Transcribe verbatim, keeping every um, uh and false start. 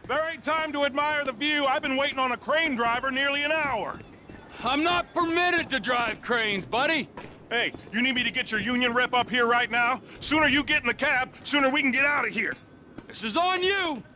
There ain't time to admire the view. I've been waiting on a crane driver nearly an hour. I'm not permitted to drive cranes, buddy. Hey, you need me to get your union rep up here right now? Sooner you get in the cab, sooner we can get out of here. This is on you.